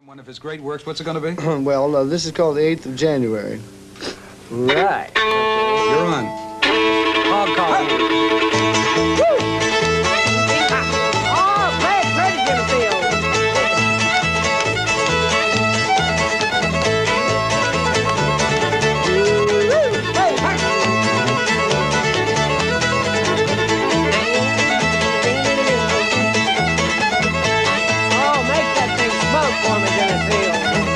One of his great works. What's it going to be? Well, this is called the 8th of January. Right. You're on. Hog call. Oh, play it pretty, Jimmy Field. Oh, make that thing smoke for me, Jimmy Field.